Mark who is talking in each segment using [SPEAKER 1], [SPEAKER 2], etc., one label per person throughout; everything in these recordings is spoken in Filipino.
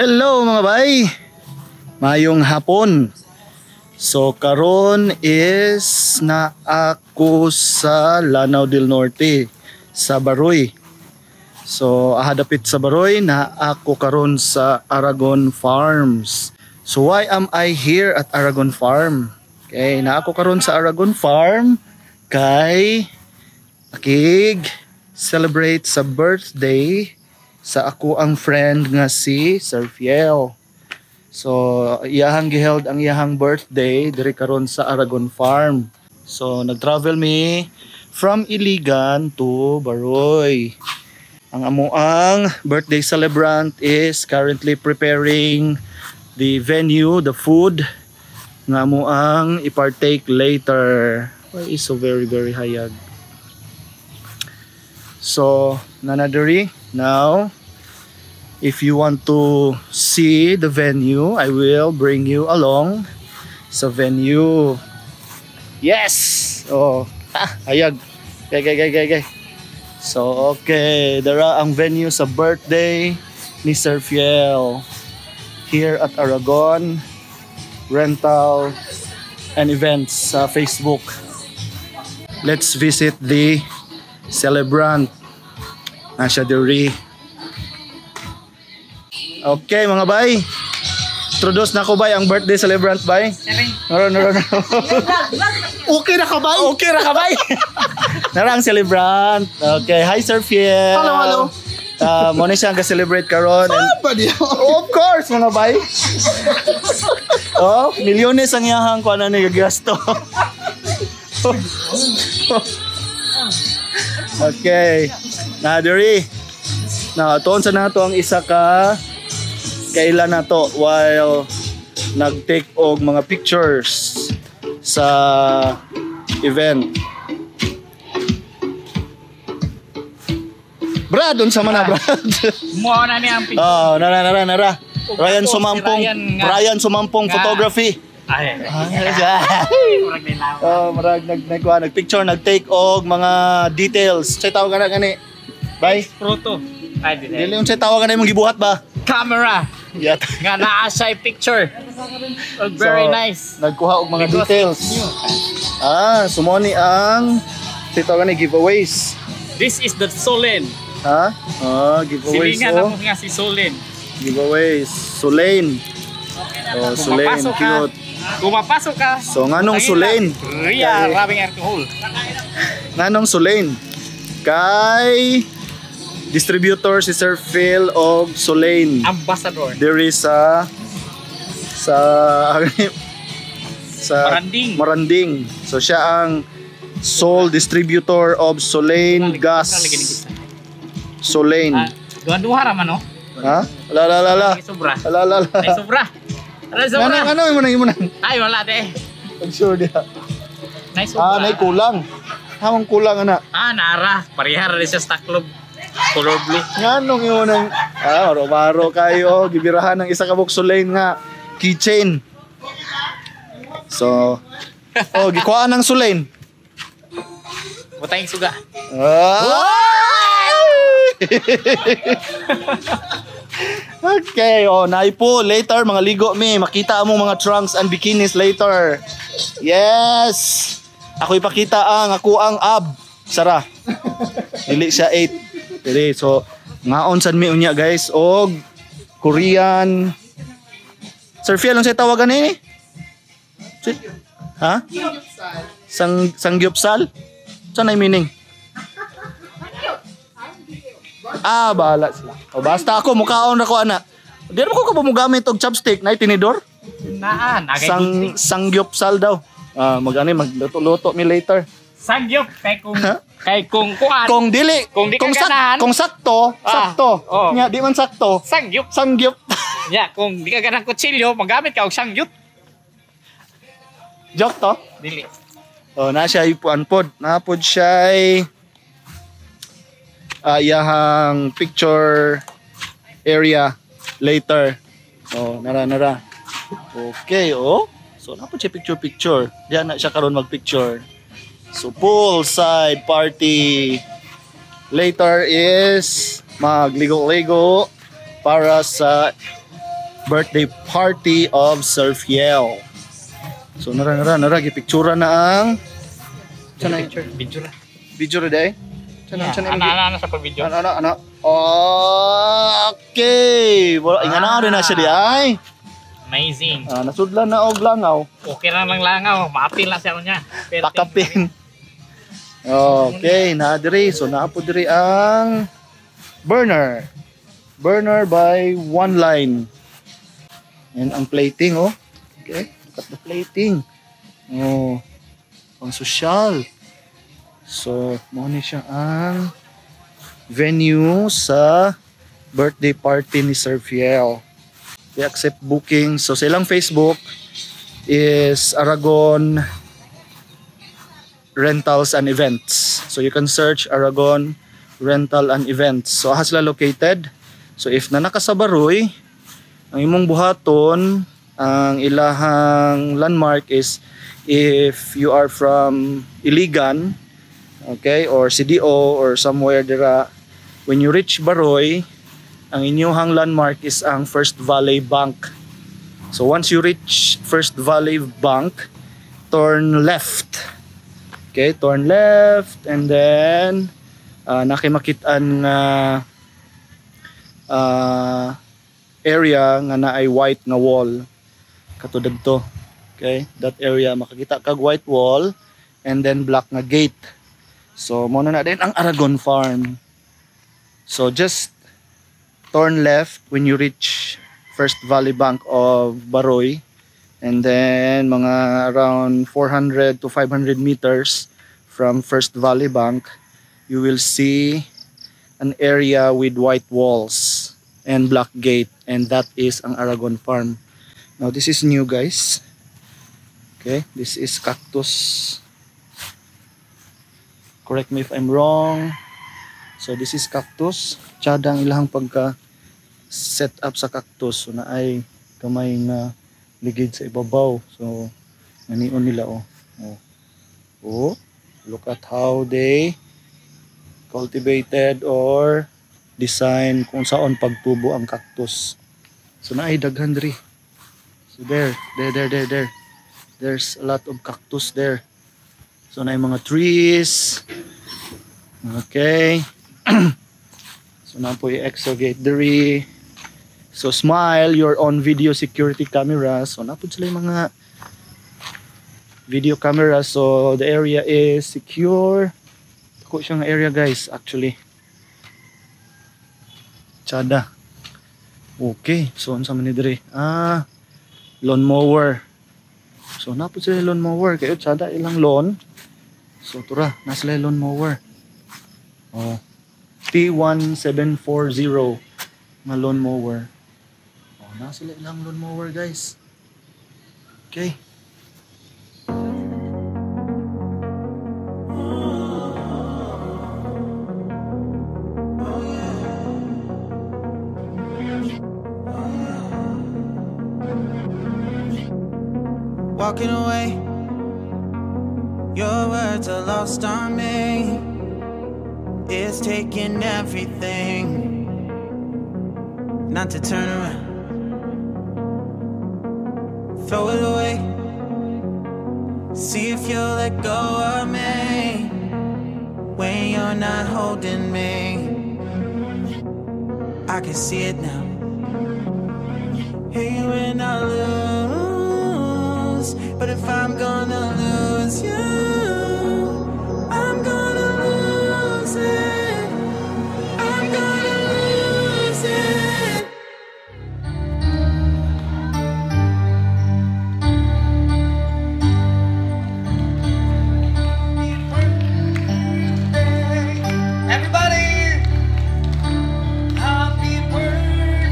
[SPEAKER 1] Hello mga bay, mayong hapon. So karon is na ako sa Lanao del Norte, sa Baroy. So ahadapit sa Baroy na ako karon sa Aragon Farms. So why am I here at Aragon Farm? Okay, na ako karon sa Aragon Farm kay akig celebrate sa birthday sa ako ang friend nga si Sir Fiel. So iyahang giheld ang iyahang birthday diri karon sa Aragon Farm. So nag-travel me from Iligan to Baroy. Ang amuang birthday celebrant is currently preparing the venue, the food nga amuang i-partake later. Why is so very hayag? So nanadiri now, if you want to see the venue, I will bring you along sa venue. Yes! Oh, hayag. Gay. So, okay. Dara ang venue sa birthday ni Sir Fiel. Here at Aragon Rental and Events sa Facebook. Let's visit the celebrant. Nasya diri. Okay mga bay, introduce na ko bay ang birthday celebrant bay. No. Okay na ka bay? Okay na ka bay? Narang celebrant. Okay, hi Sir Fiel.
[SPEAKER 2] Hello.
[SPEAKER 1] Muna siya ang ka-celebrate karon. Of course mga bay. Oh, milyones ang iyahang kuan ni gasto. Okay. Nadiri. Na tuon sa nato ang isa ka kailan nato while nag-take og mga pictures sa event. Brad, unsa man na Brad?
[SPEAKER 2] Mo na ni ang picture.
[SPEAKER 1] Oh, nara. Ryan Sumampong
[SPEAKER 2] Nga.
[SPEAKER 1] Photography.
[SPEAKER 2] Ay.
[SPEAKER 1] Marag nag-picture, nag-take og mga details. Say tawag na gani. Bye.
[SPEAKER 2] Proto. Ay,
[SPEAKER 1] Dili unsay tawag na imong gibuhat ba?
[SPEAKER 2] Camera.
[SPEAKER 1] Yat.
[SPEAKER 2] Nga naa siya picture. Very nice.
[SPEAKER 1] Nagkuha og mga
[SPEAKER 2] Because
[SPEAKER 1] details. Sumoni ang tawag ni giveaways.
[SPEAKER 2] This is the Solen.
[SPEAKER 1] Ha? Giveaways
[SPEAKER 2] Silingan ako nga si Solen.
[SPEAKER 1] Giveaways. Sulain. Oh, Sulain, cute.
[SPEAKER 2] Kung mapasok ka.
[SPEAKER 1] So nganong Sulain?
[SPEAKER 2] Ria, rabing alcohol.
[SPEAKER 1] Nganong Sulain? Kay distributor si Sir Phil og Sulain.
[SPEAKER 2] Ambassador.
[SPEAKER 1] There is sa Maranding. So siya ang sole distributor of Solain gas. Solain.
[SPEAKER 2] Duha raman no?
[SPEAKER 1] Ha? La.
[SPEAKER 2] Sobra.
[SPEAKER 1] La.
[SPEAKER 2] Ay sobra.
[SPEAKER 1] Ano imo nang?
[SPEAKER 2] Ay wala de.
[SPEAKER 1] I'm sure dia.
[SPEAKER 2] Nice sobra.
[SPEAKER 1] Nay kulang. Hamang kulang ana.
[SPEAKER 2] Nara. Parihar rin sa stock club. Color blue.
[SPEAKER 1] Nganong imo nang maro kayo gibirahan ng isa ka box Solain nga keychain. So, gikuha ng Solain.
[SPEAKER 2] Butang suga.
[SPEAKER 1] Okay, naipo later mga ligo mi, makita mo mga trunks and bikinis later. Yes. Ako ipakita ang ab. Sara. Dili siya 8. Dili so ngaon sad mi unya guys og Korean. Sir Fiel, ano siya tawagan ni? Ha? Sangyupsal? Saan ay meaning? Bahala sila. Basta ako, mukhaon na ko, ana. Di naman ko mugamit og chopstick na itinidor? Sangyupsal daw. Magluto-luto mi later.
[SPEAKER 2] Sangyup, kay kung kuan.
[SPEAKER 1] Kung dili, kung sakto. Nya, di man sakto. Sangyup.
[SPEAKER 2] Ya, kung di ka ganang kutsilyo, magamit ka og sangyup.
[SPEAKER 1] Joke to?
[SPEAKER 2] Dili.
[SPEAKER 1] Na siya ipuan pod. Napod siya iyahang picture area later. Nara. Okay, So napod siya picture. Diyan na siya karon mag-picture. So poolside party. Later is magligo-ligo para sa birthday party of Sir Fiel. So nara gipictura na ang
[SPEAKER 2] Picture, video na.
[SPEAKER 1] video na day.
[SPEAKER 2] Ano sa pag-video?
[SPEAKER 1] Ano. Okay. Wala ingana rin na siya di ay.
[SPEAKER 2] Amazing.
[SPEAKER 1] Nasudlan na og langaw.
[SPEAKER 2] Okay lang langaw. Maapil na siya niya.
[SPEAKER 1] Takapin. Okay, na diri. So naa po diri ang burner. Burner by one line. And ang plating oh. Okay, look at the plating. Oh. Pang social. So, mo ni siya ang venue sa birthday party ni Sir Fiel. They accept booking. So, sa ilang Facebook is Aragon Rentals and Events. So, you can search Aragon Rental and Events. So, aha sila located. So, if na nakasabaroy, ang imong buhaton, ang ilahang landmark is if you are from Iligan, okay, or CDO or somewhere dira, when you reach Baroy, ang inyong landmark is ang First Valley Bank. So once you reach First Valley Bank, turn left. Okay, turn left and then nakimakitaan nga area nga naay white nga wall katudad to. Okay, that area makakita kag white wall and then black nga gate. So mo na din ang Aragon Farm. So just turn left when you reach First Valley Bank of Baroy, and then mga around 400 to 500 meters from First Valley Bank, you will see an area with white walls and black gate, and that is ang Aragon Farm. Now this is new, guys. Okay, this is cactus. Correct me if I'm wrong. So this is cactus. Tsada ang ilahang pagka set up sa cactus. So na ay kamay nga ligid sa ibabaw. So nanion nila oh. Oh, look at how they cultivated or design kung saan pagtubo ang cactus. So na ay daghan diri. So there. There's a lot of cactus there. So na yung mga trees. Okay. So na po yung exogate diri. So smile, you're on video security camera. So na po sila yung mga video camera. So the area is secure. Ako siyang area, guys, actually. Tsada. Okay. So ano sa man diri? Lawn mower. So na po sila lawn mower. Kayo tsada ilang lawn. So tura, nasa sila lawn mower. Oh. T1740 na lawn mower. Oh, nasa sila ilang lawn mower, guys. Okay.
[SPEAKER 3] Walking away, your words are lost on me. It's taking everything not to turn around. Throw it away, see if you'll let go of me when you're not holding me. I can see it now. Hey, when I lose, but if I'm gonna lose you, I'm gonna lose it. I'm gonna lose it.
[SPEAKER 2] Everybody! Happy birthday!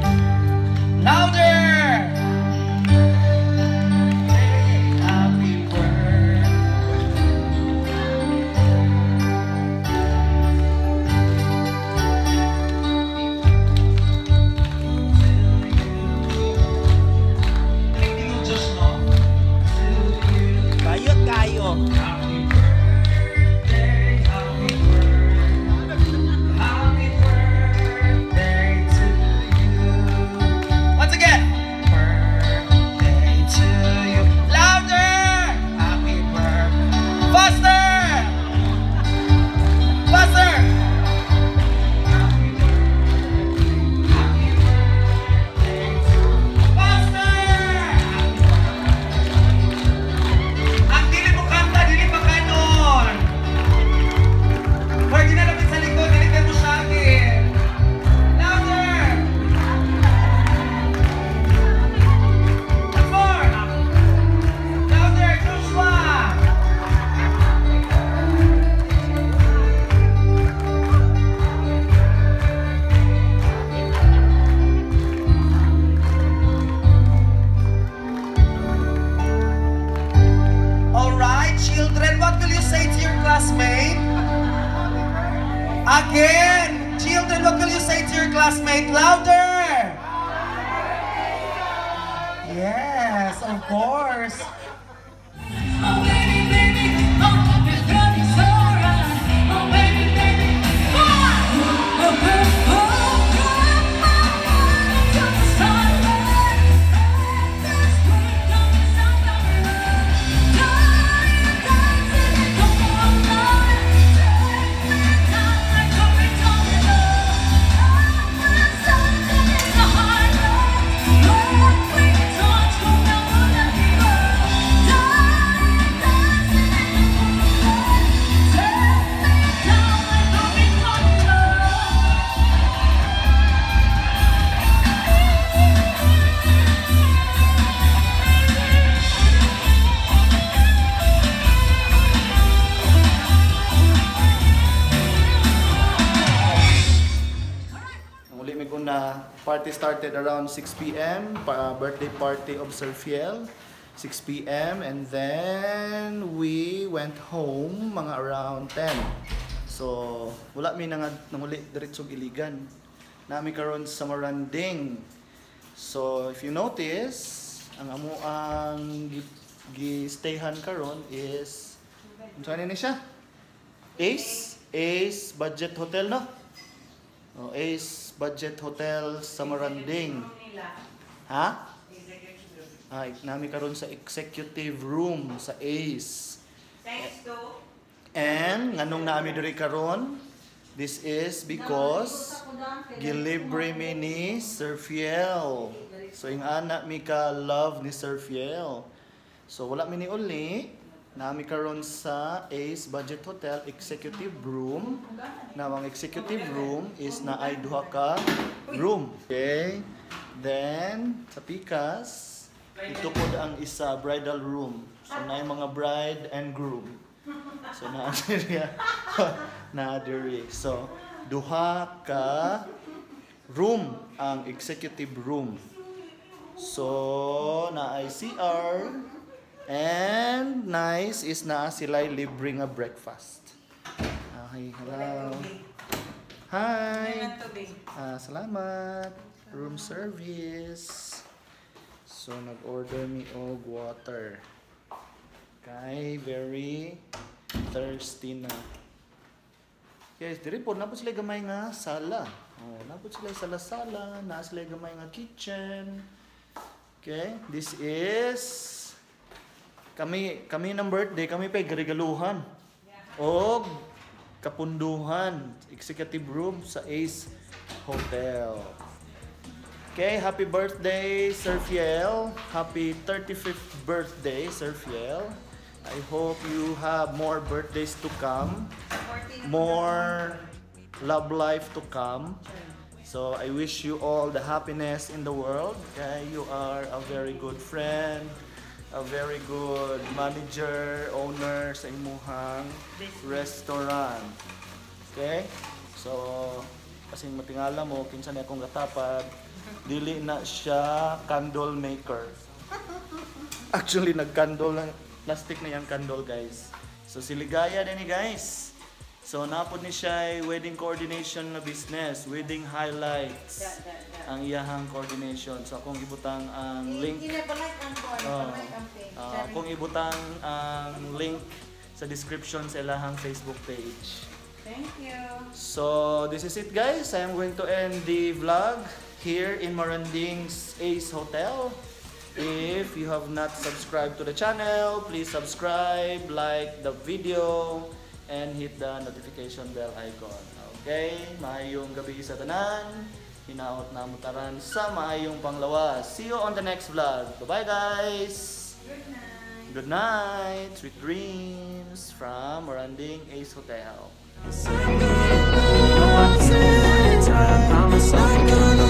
[SPEAKER 2] Louder! Happy
[SPEAKER 4] classmate louder! Yes, of course.
[SPEAKER 1] Party started around 6 p.m. Birthday party of Sir Fiel, 6 p.m. and then we went home mga around 10. So wala mi nanguli diretsong Iligan. Nami karon sa Maranding. So if you notice, ang amo ang gi-stayhan karon is unsa ni siya? Ace Budget Hotel, no? Oh, Ace Budget Hotel sa Maranding. Ha? Ay, nami karon sa executive room sa Ace.
[SPEAKER 5] Thanks to.
[SPEAKER 1] And nganong nami diri karon? This is because gilibre mi ni Sir Fiel. So yung anak mi ka love ni Sir Fiel. So wala mi ni uli. Nami karon sa Ace Budget Hotel Executive Room. Na ang executive room is na ay duha ka room. Okay? Then sa Pikas, ito po ang isa bridal room. So na yung mga bride and groom. So na diri. So duha ka room ang executive room. So na ay CR. And nice is na sila libre nga breakfast. Okay, hello. Hi. Salamat. Room service. So nag-order mi og water. Okay, very thirsty na. Yes, diri po napod sila gamay nga sala. Oh, napod sila sala-sala, na sila gamay nga kitchen. Okay, this is kami ng birthday, kami pa'y regaluhan o kapunduhan executive room sa Ace Hotel. Okay, happy birthday Sir Fiel. Happy 35th birthday Sir Fiel. I hope you have more birthdays to come, more love life to come. So I wish you all the happiness in the world. Okay, you are a very good friend, a very good manager, owner sa imuhang restaurant. Okay? So, kasing matingala mo, kinsa na akong gatapad, dili na siya candle maker. Actually, nag-candle lang, plastic na yung candle, guys. So, siligaya din ni guys. So, napod ni siya wedding coordination na business, wedding highlights, ang iyahang coordination. So, kung ibutang ang link, kung ibutang ang link sa description sa ilahang Facebook page.
[SPEAKER 5] Thank you.
[SPEAKER 1] So, this is it guys. I am going to end the vlog here in Maranding's Ace Hotel. If you have not subscribed to the channel, please subscribe, like the video, and hit the notification bell icon. Okay? Maayong gabi sa tanan. Hinaot na mutaran sa maayong panglawas. See you on the next vlog. Bye-bye guys!
[SPEAKER 5] Good night.
[SPEAKER 1] Good night! Sweet dreams from Maranding Ace Hotel.
[SPEAKER 3] I promise I'm gonna